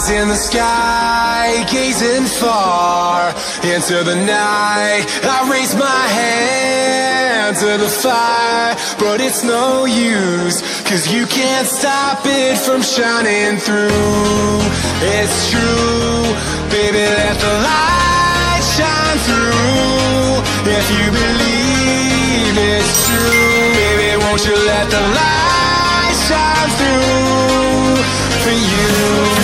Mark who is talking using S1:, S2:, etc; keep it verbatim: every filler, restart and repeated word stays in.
S1: in the sky, gazing far into the night. I raise my hand to the fire, but it's no use, 'cause you can't stop it from shining through. It's true, baby, let the light shine through. If you believe it's true, baby, won't you let the light shine through for you?